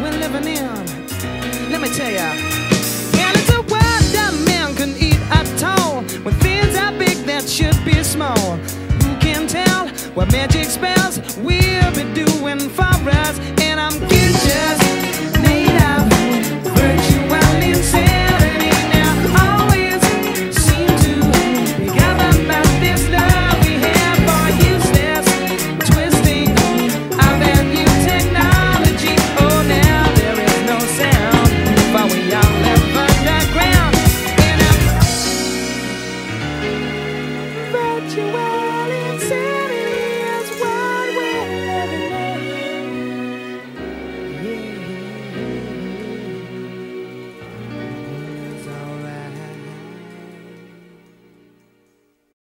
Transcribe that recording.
we're living in. Let me tell ya. And it's a world that man can eat at all, when things are big that should be small. Who can tell what magic spells we'll be doing for us? And I'm just made of virtual insanity. Now always seem to pick up about this love we have for useless twisting of that new technology. Oh, now there is no sound, but we all live underground in a virtual